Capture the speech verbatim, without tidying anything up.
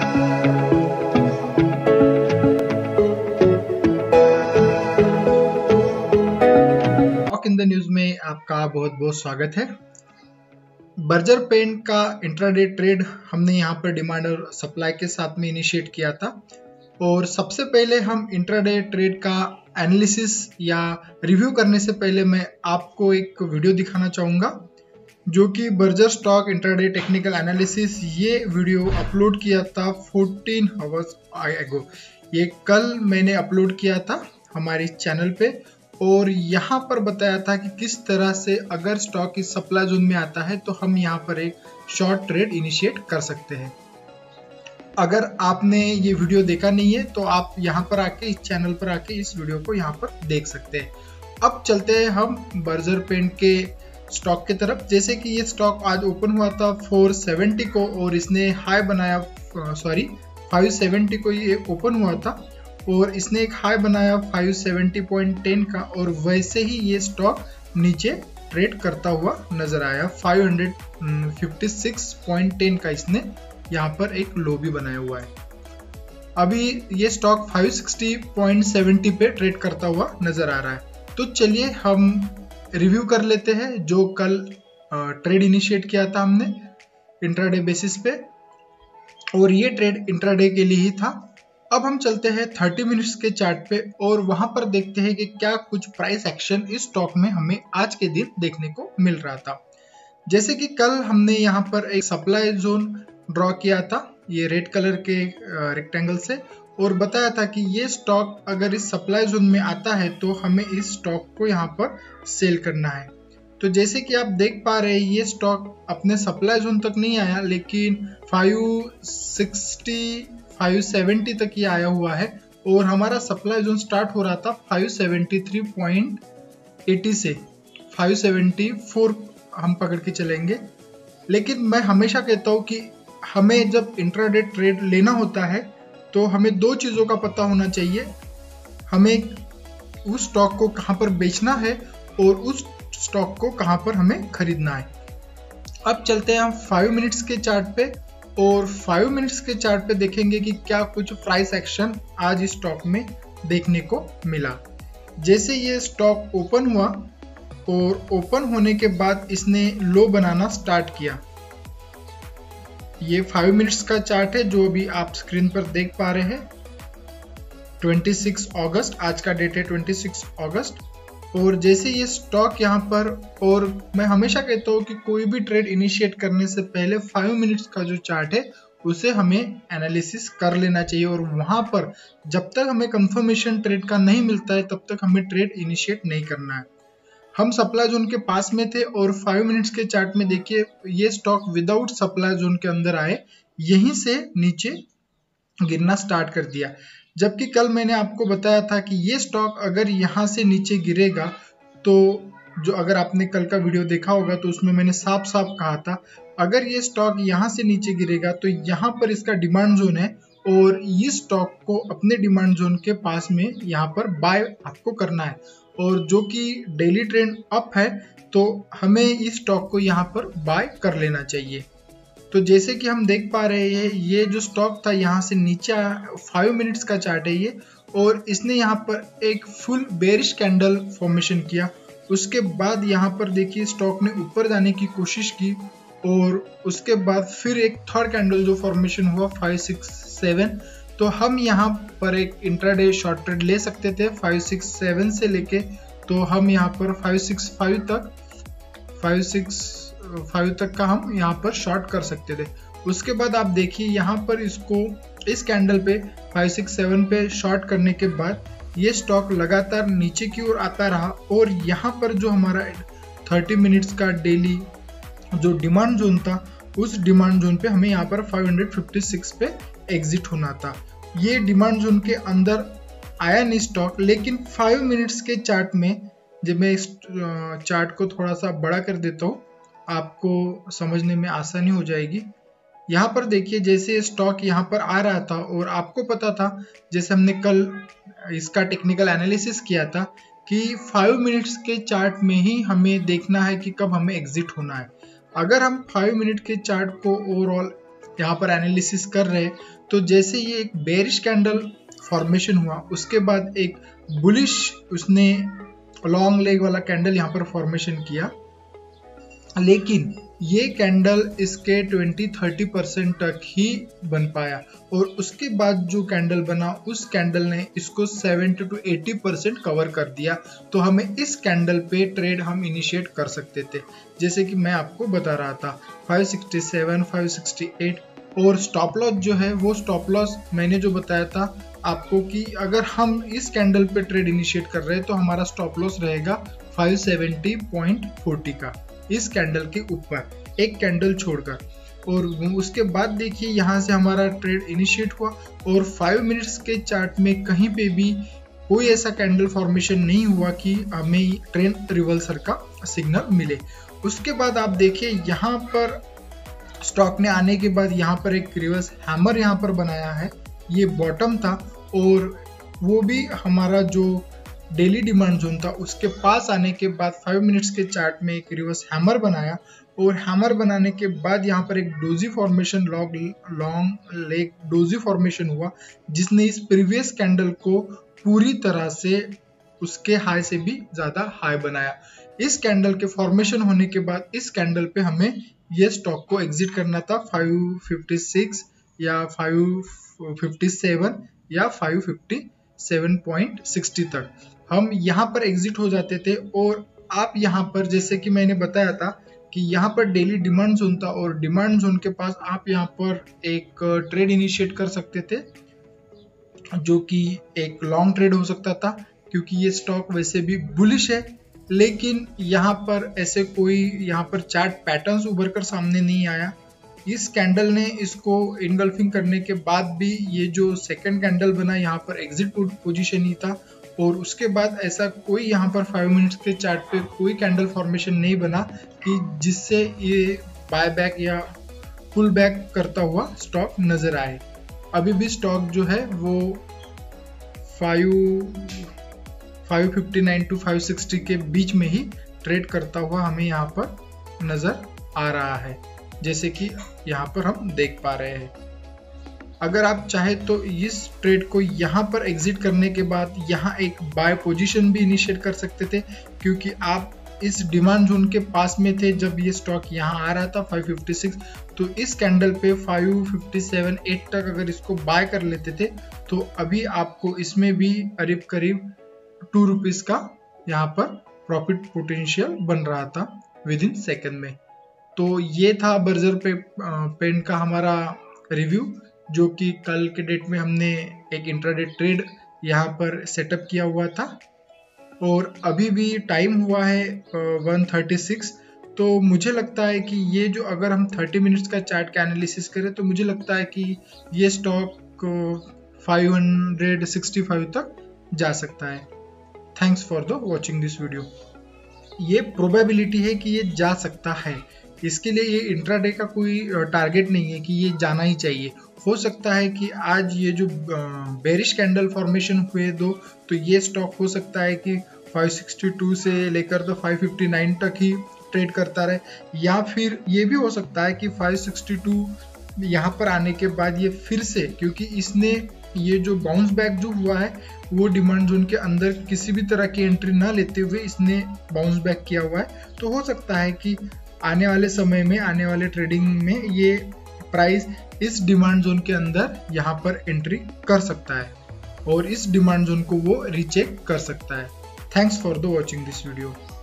In the news में आपका बहुत बहुत स्वागत है। बर्जर पेंट का इंट्राडे ट्रेड हमने यहाँ पर डिमांड और सप्लाई के साथ में इनिशिएट किया था और सबसे पहले हम इंट्राडे ट्रेड का एनालिसिस या रिव्यू करने से पहले मैं आपको एक वीडियो दिखाना चाहूँगा जो कि Berger stock intraday technical analysis. ये वीडियो अपलोड किया था चौदह आवर्स अगो। ये कल मैंने अपलोड किया था हमारे चैनल पे और यहाँ पर बताया था कि किस तरह से अगर स्टॉक इस सप्लाई जोन में आता है तो हम यहाँ पर एक शॉर्ट ट्रेड इनिशिएट कर सकते हैं। अगर आपने ये वीडियो देखा नहीं है तो आप यहाँ पर आके इस चैनल पर आके इस वीडियो को यहाँ पर देख सकते हैं। अब चलते हैं हम बर्जर पेंट के स्टॉक की तरफ। जैसे कि ये स्टॉक आज ओपन हुआ था चार सौ सत्तर को और इसने हाई बनाया, सॉरी पाँच सौ सत्तर को ये ओपन हुआ था और इसने एक हाई बनाया पाँच सौ सत्तर पॉइंट एक का और वैसे ही ये स्टॉक नीचे ट्रेड करता हुआ नजर आया। पाँच सौ छप्पन पॉइंट एक का इसने यहाँ पर एक लो भी बनाया हुआ है। अभी ये स्टॉक पाँच सौ साठ पॉइंट सात zero पे ट्रेड करता हुआ नजर आ रहा है। तो चलिए हम रिव्यू कर लेते हैं जो कल ट्रेड इनिशिएट किया था हमने इंट्राडे बेसिस पे और ये ट्रेड इंट्राडे के लिए ही था। अब हम चलते हैं तीस मिनट्स के चार्ट पे और वहां पर देखते हैं कि क्या कुछ प्राइस एक्शन इस स्टॉक में हमें आज के दिन देखने को मिल रहा था। जैसे कि कल हमने यहाँ पर एक सप्लाई जोन ड्रॉ किया था ये रेड कलर के रेक्टेंगल से और बताया था कि ये स्टॉक अगर इस सप्लाई जोन में आता है तो हमें इस स्टॉक को यहाँ पर सेल करना है। तो जैसे कि आप देख पा रहे हैं ये स्टॉक अपने सप्लाई जोन तक नहीं आया लेकिन पाँच सौ साठ पाँच सौ सत्तर तक ये आया हुआ है और हमारा सप्लाई जोन स्टार्ट हो रहा था पाँच सौ तिहत्तर पॉइंट अस्सी से पाँच सौ चौहत्तर हम पकड़ के चलेंगे। लेकिन मैं हमेशा कहता हूँ कि हमें जब इंट्राडे ट्रेड लेना होता है तो हमें दो चीज़ों का पता होना चाहिए। हमें उस स्टॉक को कहाँ पर बेचना है और उस स्टॉक को कहाँ पर हमें खरीदना है। अब चलते हैं हम फाइव मिनट्स के चार्ट पे और फाइव मिनट्स के चार्ट पे देखेंगे कि क्या कुछ प्राइस एक्शन आज इस स्टॉक में देखने को मिला। जैसे ये स्टॉक ओपन हुआ और ओपन होने के बाद इसने लो बनाना स्टार्ट किया। ये फाइव मिनट्स का चार्ट है जो अभी आप स्क्रीन पर देख पा रहे हैं। छब्बीस अगस्त आज का डेट है, छब्बीस अगस्त। और जैसे ये स्टॉक यहाँ पर, और मैं हमेशा कहता हूँ कि कोई भी ट्रेड इनिशिएट करने से पहले फाइव मिनट्स का जो चार्ट है उसे हमें एनालिसिस कर लेना चाहिए और वहां पर जब तक हमें कंफर्मेशन ट्रेड का नहीं मिलता है तब तक हमें ट्रेड इनिशिएट नहीं करना है। हम सप्लाई जोन के पास में थे और फाइव मिनट्स के चार्ट में देखिए ये स्टॉक विदाउट सप्लाई जोन के अंदर आए यहीं से नीचे गिरना स्टार्ट कर दिया। जबकि कल मैंने आपको बताया था कि ये स्टॉक अगर यहाँ से नीचे गिरेगा तो जो अगर आपने कल का वीडियो देखा होगा तो उसमें मैंने साफ साफ कहा था अगर ये स्टॉक यहाँ से नीचे गिरेगा तो यहाँ पर इसका डिमांड जोन है और इस स्टॉक को अपने डिमांड जोन के पास में यहाँ पर बाय आपको करना है और जो कि डेली ट्रेंड अप है तो हमें इस स्टॉक को यहाँ पर बाय कर लेना चाहिए। तो जैसे कि हम देख पा रहे हैं ये जो स्टॉक था यहाँ से नीचे फाइव मिनट्स का चार्ट है ये और इसने यहाँ पर एक फुल बेरिश कैंडल फॉर्मेशन किया। उसके बाद यहाँ पर देखिए स्टॉक ने ऊपर जाने की कोशिश की और उसके बाद फिर एक थर्ड कैंडल जो फॉर्मेशन हुआ पाँच सिक्स सेवन। तो हम यहाँ पर एक इंट्राडे शॉर्ट ट्रेड ले सकते थे पाँच सिक्स सेवन से लेके, तो हम यहाँ पर पाँच सिक्स फाइव तक पाँच सिक्स फाइव तक का हम यहाँ पर शॉर्ट कर सकते थे। उसके बाद आप देखिए यहाँ पर इसको इस कैंडल पे पाँच सिक्स सेवन पे शॉर्ट करने के बाद ये स्टॉक लगातार नीचे की ओर आता रहा और यहाँ पर जो हमारा तीस मिनट्स का डेली जो डिमांड जोन था उस डिमांड जोन पे हमें यहाँ पर पाँच सौ छप्पन पे एग्जिट होना था। ये डिमांड जोन के अंदर आया नहीं स्टॉक, लेकिन फाइव मिनट्स के चार्ट में जब मैं इस चार्ट को थोड़ा सा बड़ा कर देता हूँ आपको समझने में आसानी हो जाएगी। यहाँ पर देखिए जैसे स्टॉक यहाँ पर आ रहा था और आपको पता था जैसे हमने कल इसका टेक्निकल एनालिसिस किया था कि फाइव मिनट्स के चार्ट में ही हमें देखना है कि कब हमें एग्जिट होना है। अगर हम फाइव मिनट के चार्ट को ओवरऑल यहाँ पर एनालिसिस कर रहे हैं, तो जैसे ये एक बेरिश कैंडल फॉर्मेशन हुआ, उसके बाद एक बुलिश उसने लॉन्ग लेग वाला कैंडल यहाँ पर फॉर्मेशन किया, लेकिन ये कैंडल इसके बीस तीस परसेंट तक ही बन पाया और उसके बाद जो कैंडल बना उस कैंडल ने इसको सत्तर टू अस्सी परसेंट कवर कर दिया। तो हमें इस कैंडल पे ट्रेड हम इनिशिएट कर सकते थे, जैसे कि मैं आपको बता रहा था five sixty seven, five sixty eight. और स्टॉप लॉस जो है वो स्टॉप लॉस मैंने जो बताया था आपको कि अगर हम इस कैंडल पे ट्रेड इनिशिएट कर रहे हैं तो हमारा स्टॉप लॉस रहेगा फाइव सेवेंटी पॉइंट फोर्टी का, इस कैंडल के ऊपर एक कैंडल छोड़कर। और उसके बाद देखिए यहाँ से हमारा ट्रेड इनिशिएट हुआ और फाइव मिनट्स के चार्ट में कहीं पे भी कोई ऐसा कैंडल फॉर्मेशन नहीं हुआ कि हमें ट्रेंड रिवर्सल का सिग्नल मिले। उसके बाद आप देखिए यहाँ पर स्टॉक ने आने के बाद यहाँ पर एक रिवर्स हैमर यहाँ पर बनाया है, ये बॉटम था और वो भी हमारा जो डेली डिमांड जोन था उसके पास आने के बाद फाइव मिनट्स के चार्ट में एक रिवर्स हैमर बनाया और हैमर बनाने के बाद यहाँ पर एक doji formation long long leg doji formation हुआ, जिसने इस प्रीवियस कैंडल को पूरी तरह से उसके हाई से भी ज्यादा हाई बनाया। इस कैंडल के फॉर्मेशन होने के बाद इस कैंडल पे हमें ये स्टॉक को एग्जिट करना था फाइव फिफ्टी सिक्स या फाइव फिफ्टी सेवन या five fifty seven point sixty तक हम यहाँ पर एग्जिट हो जाते थे। और आप यहाँ पर जैसे कि मैंने बताया था कि यहाँ पर डेली डिमांड जोन था और डिमांड जोन के पास आप यहाँ पर एक ट्रेड इनिशिएट कर सकते थे, जो कि एक लॉन्ग ट्रेड हो सकता था क्योंकि ये स्टॉक वैसे भी बुलिश है। लेकिन यहाँ पर ऐसे कोई यहाँ पर चार्ट पैटर्न्स उभर कर सामने नहीं आया। इस कैंडल ने इसको इनगल्फिंग करने के बाद भी ये जो सेकंड कैंडल बना यहाँ पर एग्जिट पोजीशन ही था और उसके बाद ऐसा कोई यहाँ पर फाइव मिनट्स के चार्ट पे कोई कैंडल फॉर्मेशन नहीं बना कि जिससे ये बाय बैक या पुल बैक करता हुआ स्टॉक नजर आए। अभी भी स्टॉक जो है वो five fifty nine to five sixty के बीच में ही ट्रेड करता हुआ हमें यहाँ पर नजर आ रहा है, जैसे कि यहाँ पर हम देख पा रहे हैं। अगर आप चाहे तो इस ट्रेड को यहाँ पर एग्जिट करने के बाद यहाँ एक बाय पोजीशन भी इनिशिएट कर सकते थे, क्योंकि आप इस डिमांड जोन के पास में थे जब ये स्टॉक यहाँ आ रहा था फाइव फिफ्टी सिक्स। तो इस कैंडल पे फाइव फिफ्टी सेवन एट तक अगर इसको बाय कर लेते थे तो अभी आपको इसमें भी करीब करीब टू रुपीज का यहाँ पर प्रॉफिट पोटेंशियल बन रहा था विद इन सेकेंड में। तो ये था बर्जर पे पेन का हमारा रिव्यू, जो कि कल के डेट में हमने एक इंट्राडे ट्रेड यहाँ पर सेटअप किया हुआ था और अभी भी टाइम हुआ है वन थर्टी सिक्स। तो मुझे लगता है कि ये जो अगर हम थर्टी मिनट्स का चार्ट का एनालिसिस करें तो मुझे लगता है कि ये स्टॉक फाइव सिक्सटी फाइव तक जा सकता है। Thanks for the watching this video. ये प्रोबेबिलिटी है कि ये जा सकता है, इसके लिए ये इंट्राडे का कोई टारगेट नहीं है कि ये जाना ही चाहिए। हो सकता है कि आज ये जो बेरिश कैंडल फॉर्मेशन हुए दो, तो ये स्टॉक हो सकता है कि फाइव सिक्सटी टू से लेकर तो फाइव फिफ्टी नाइन तक ही ट्रेड करता रहे, या फिर ये भी हो सकता है कि फाइव सिक्सटी टू यहाँ पर आने के बाद ये फिर से, क्योंकि इसने ये जो बाउंस बैक जो हुआ है वो डिमांड जोन के अंदर किसी भी तरह की एंट्री ना लेते हुए इसने बाउंस बैक किया हुआ है, तो हो सकता है कि आने वाले समय में आने वाले ट्रेडिंग में ये प्राइस इस डिमांड जोन के अंदर यहाँ पर एंट्री कर सकता है और इस डिमांड जोन को वो रीचेक कर सकता है। Thanks for the watching this video.